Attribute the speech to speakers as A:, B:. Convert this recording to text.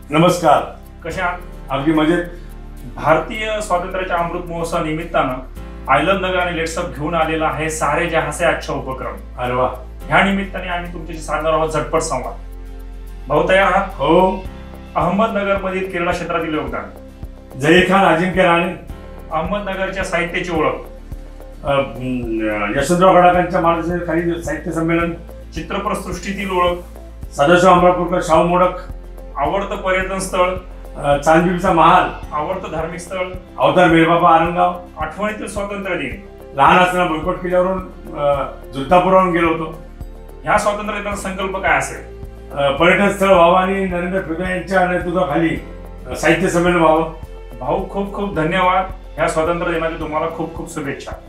A: नमस्कार.
B: कशा आहात?
A: अगदी मजेत.
B: भारतीय स्वातंत्र्याच्या अमृत महोत्सवा निमित्तानं आयलन नगर आणि लेट्सअप घेऊन आलेला आहे सारे जहां से अच्छा उपक्रम.
A: अरे वा.
B: ह्या निमित्ताने आम्ही तुमच्याशी साधणार आहोत झटपट संवाद. भाऊ तयार आहात?
A: हो.
B: अहमदनगर मधील क्रीडा क्षेत्रातील योगदान,
A: जहीर खान, अजिंक्य राणे,
B: अहमदनगरच्या साहित्याची ओळख,
A: यशवंतराव गडाखांच्या मार्गदर्शनाखाली साहित्य संमेलन,
B: चित्रपट सृष्टीतील ओळख,
A: सदाशिव अमरापूरकर, शाहू मोडक,
B: आवडतं पर्यटन स्थळ,
A: चांदबिबीचा महाल,
B: आवडतं धार्मिक स्थळ,
A: अवतार मेरबाबा आरंगाव,
B: आठवणीतील स्वातंत्र्य दिन.
A: लहान असताना बोयकोट किल्ल्यावरून जुद्धापुरावरून गेलो होतो.
B: ह्या स्वातंत्र्य दिनाचा संकल्प काय असेल?
A: पर्यटन स्थळ व्हावं आणि नरेंद्र फिरदे यांच्या नेतृत्वाखाली साहित्य संमेलन व्हावं.
B: भाऊ खूप खूप धन्यवाद. ह्या स्वातंत्र्य दिनाची तुम्हाला खूप खूप शुभेच्छा.